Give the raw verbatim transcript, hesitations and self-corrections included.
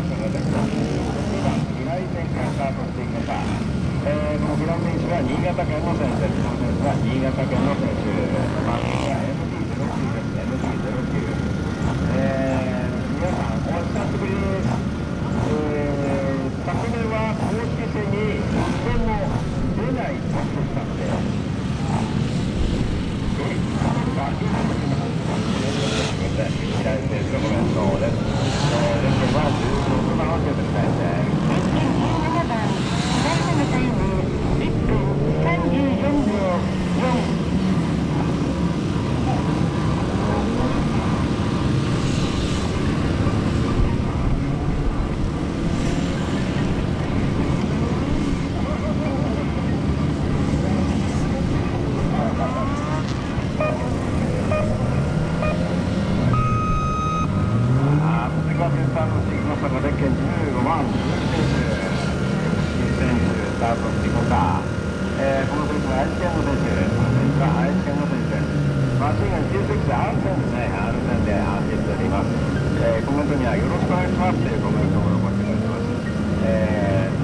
ますので、にばん平井線からスタートしていきました。えー、この平井選手は新潟県の選手です。この選手は新潟県の選手。番号は エムディーゼロきゅう です。エムディーゼロきゅう。えー、皆さんお久しぶりです。えー、昨年は公式戦に一戦も出ない選手でしたので、え、バキッとします。平井選手のコメントです。えー、レッドはじゅうろくばんを受けてください。じゅうななばん、左目のタイムいっぷんさんじゅうよんびょうよん。コメントにはよろしくお願いしますというコメントを残してくれてます。えー